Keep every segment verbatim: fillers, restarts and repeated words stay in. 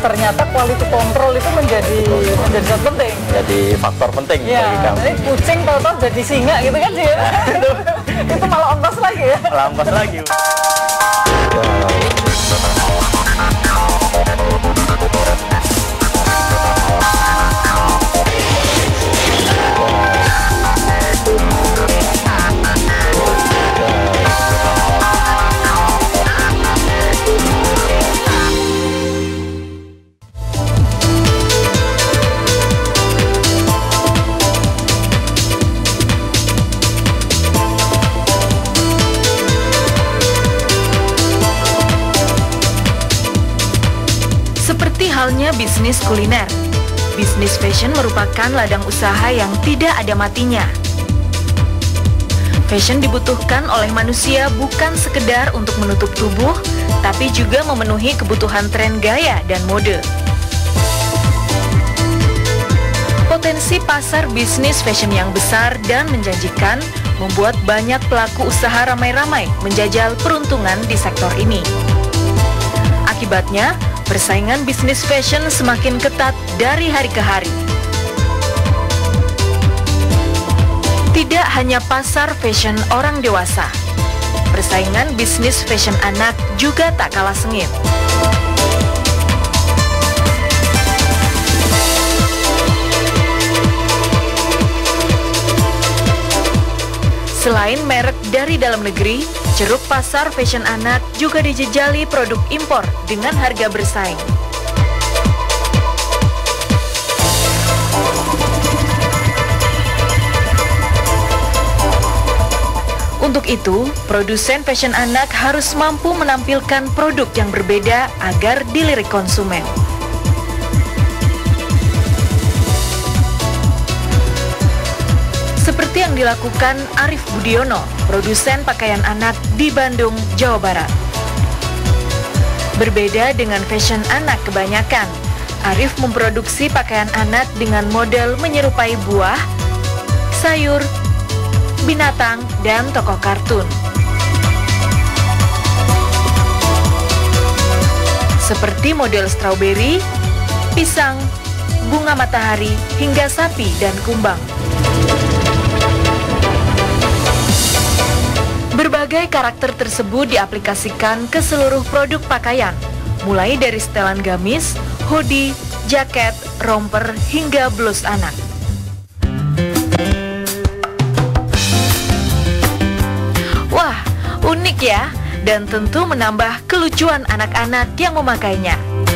ternyata quality control itu menjadi menjadi sangat penting. Jadi faktor penting ya, bagi kami. Jadi kucing tahu-tahu jadi singa gitu kan sih. Nah, itu, itu malah ongkos lagi ya. Malah ongkos lagi. Halnya bisnis kuliner, bisnis fashion merupakan ladang usaha yang tidak ada matinya. Fashion dibutuhkan oleh manusia bukan sekedar untuk menutup tubuh, tapi juga memenuhi kebutuhan tren gaya dan mode. Potensi pasar bisnis fashion yang besar dan menjanjikan membuat banyak pelaku usaha ramai-ramai menjajal peruntungan di sektor ini. Akibatnya, persaingan bisnis fashion semakin ketat dari hari ke hari. Tidak hanya pasar fashion orang dewasa, persaingan bisnis fashion anak juga tak kalah sengit. Selain merek dari dalam negeri, ceruk pasar fashion anak juga dijejali produk impor dengan harga bersaing. Untuk itu, produsen fashion anak harus mampu menampilkan produk yang berbeda agar dilirik konsumen. Seperti yang dilakukan Arif Budiono, produsen pakaian anak di Bandung, Jawa Barat. Berbeda dengan fashion anak kebanyakan, Arif memproduksi pakaian anak dengan model menyerupai buah, sayur, binatang, dan tokoh kartun. Seperti model strawberry, pisang, bunga matahari, hingga sapi dan kumbang. Berbagai karakter tersebut diaplikasikan ke seluruh produk pakaian, mulai dari setelan gamis, hoodie, jaket, romper, hingga blus anak. Wah, unik ya, dan tentu menambah kelucuan anak-anak yang memakainya.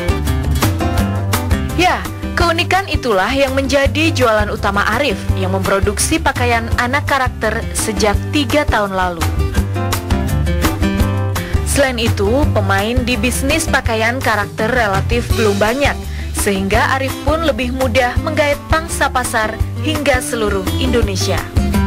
Ya, keunikan itulah yang menjadi jualan utama Arif yang memproduksi pakaian anak karakter sejak tiga tahun lalu. Selain itu, pemain di bisnis pakaian karakter relatif belum banyak, sehingga Arif pun lebih mudah menggait pangsa pasar hingga seluruh Indonesia.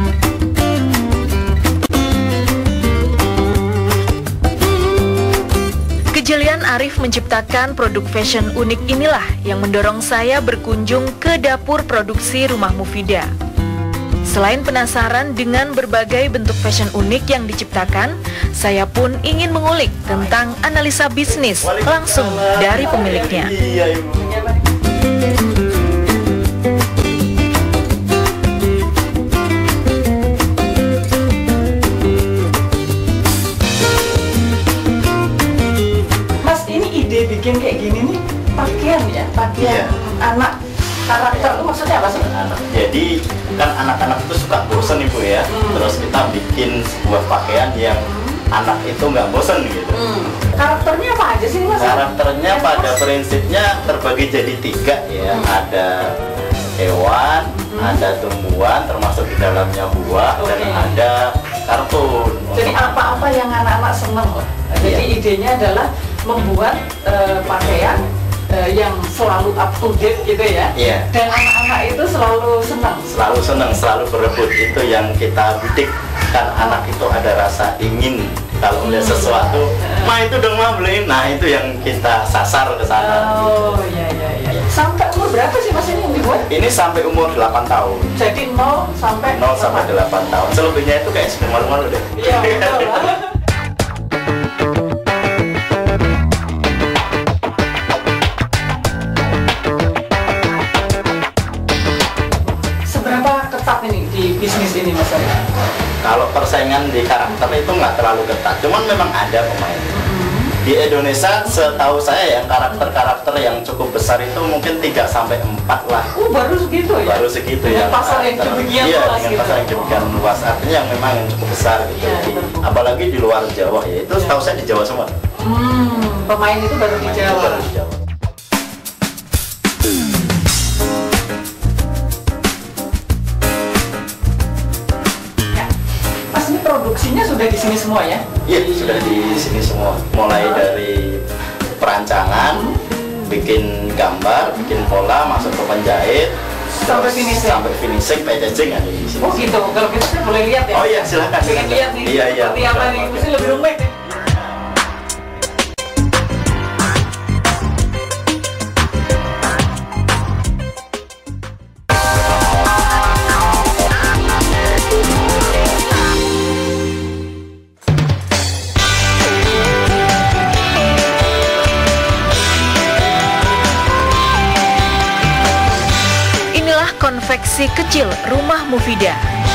Kejelian Arif menciptakan produk fashion unik inilah yang mendorong saya berkunjung ke dapur produksi Rumah Mufidah. Selain penasaran dengan berbagai bentuk fashion unik yang diciptakan, saya pun ingin mengulik tentang analisa bisnis langsung dari pemiliknya. Mas, ini ide bikin kayak gini nih, pakaian ya, pakaian iya. Anak karakter itu maksudnya apa sih? Anak. Jadi kan anak-anak itu suka bosen ibu ya, hmm. terus kita bikin sebuah pakaian yang hmm. anak itu nggak bosen gitu. Hmm. Karakternya apa aja sih Mas? Karakternya ya, pada mas? prinsipnya terbagi jadi tiga ya, hmm. ada hewan, hmm. ada tumbuhan, termasuk di dalamnya buah, okay. dan ada kartun. Jadi apa-apa yang anak-anak seneng loh. Jadi yeah. idenya adalah membuat uh, pakaian Uh, yang selalu up to date gitu ya, yeah. dan anak-anak itu selalu senang, selalu senang, selalu berebut. Itu yang kita bidik kan, anak itu ada rasa ingin kalau melihat hmm. sesuatu, ma itu dong ma beliin. Nah itu yang kita sasar ke sana. Oh iya iya iya. Sampai umur berapa sih Mas ini yang dibuat? Ini sampai umur delapan tahun. Jadi nol sampai nol sampai delapan tahun. Selebihnya itu kayak sudah malu-malu deh. Iya betul. Kalau persaingan di karakter itu nggak terlalu ketat, cuman memang ada pemain. Di Indonesia setahu saya yang karakter-karakter yang cukup besar itu mungkin tiga sampai empat lah. Oh, baru segitu ya? Baru segitu dengan ya. pasar yang karakter. demikian Iya, luas dengan gitu. pasar yang demikian luas. Artinya yang memang yang cukup besar gitu. Iya, Di- betul. apalagi di luar Jawa ya. Itu setahu saya di Jawa semua. Hmm, pemain itu baru di Pemain itu Jawa. baru di Jawa. Ya. Mas, ini produksinya sudah di sini semua ya? Iya, sudah di sini semua. Mulai dari perancangan, bikin gambar, bikin pola, masuk ke penjahit, Sampai terus finishing. sampai finishing, packaging ada di sini. Oh gitu, kalau gitu saya boleh lihat ya? Oh iya, silakan. Pengen silakan. lihat nih, Iya, iya. seperti apa nih, mesti lebih rumit nih. Inilah konveksi kecil Rumah Mufida.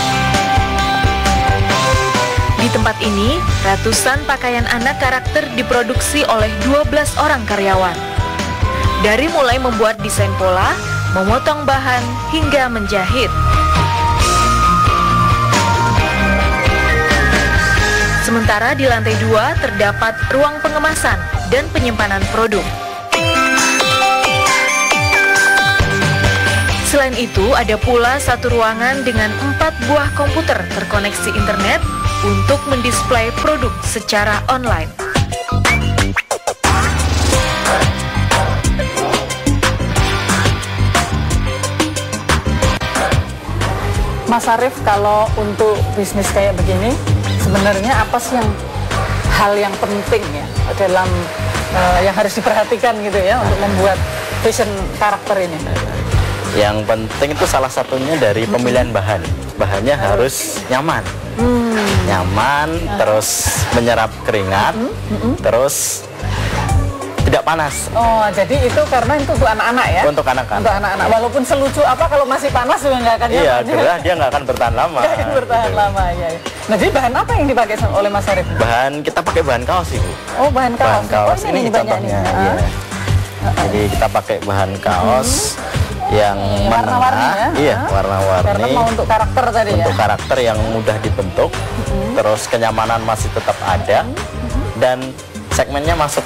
Di tempat ini, ratusan pakaian anak karakter diproduksi oleh dua belas orang karyawan. Dari mulai membuat desain pola, memotong bahan, hingga menjahit. Sementara di lantai dua terdapat ruang pengemasan dan penyimpanan produk. Selain itu, ada pula satu ruangan dengan empat buah komputer terkoneksi internet untuk mendisplay produk secara online. Mas Arief, kalau untuk bisnis kayak begini, sebenarnya apa sih yang hal yang penting ya dalam uh, yang harus diperhatikan gitu ya untuk membuat fashion karakter ini? Yang penting itu salah satunya dari pemilihan bahan. Bahannya harus nyaman. Hmm. Nyaman, terus menyerap keringat, terus tidak panas. Oh, jadi itu karena itu untuk anak-anak ya? Untuk anak-anak. Untuk anak-anak. Walaupun selucu apa kalau masih panas juga nggak akan Iya, nyaman. gerah dia nggak akan bertahan lama. Nggak akan bertahan gitu. lama ya. Nah, jadi bahan apa yang dipakai sama- oleh Mas Arief? Bahan kita pakai bahan kaos Ibu. Oh, bahan kaos. Bahan kaos oh, ini, nih banyak contohnya. nih. Iya. Ah. Jadi kita pakai bahan kaos yang Ini warna-warni menengah, ya? iya, Ah. warna-warni. Karena mau untuk karakter tadi ya? Untuk karakter yang mudah dibentuk, terus kenyamanan masih tetap ada, dan segmennya masuk.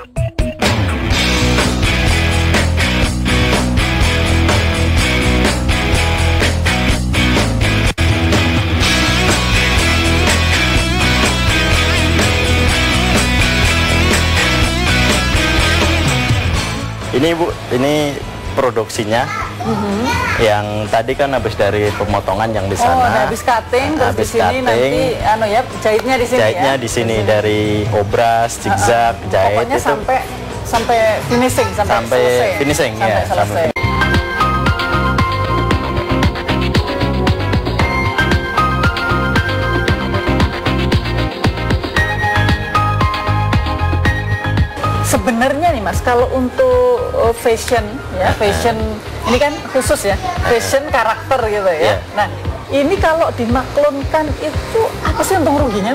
Ini Bu, ini produksinya. Yang tadi kan habis dari pemotongan yang di Oh, sana. udah habis cutting, terus Habis di sini cutting. nanti anu ya, jahitnya di sini Jahitnya ya? di sini dari obras, zigzag, jahit Pokoknya itu sampai sampai finishing, sampai, sampai selesai. finishing sampai ya, selesai. sampai Sebenarnya nih Mas, kalau untuk uh, fashion ya, fashion ini kan khusus ya, fashion karakter gitu ya. Iya. Nah, ini kalau dimaklumkan itu apa sih untung ruginya?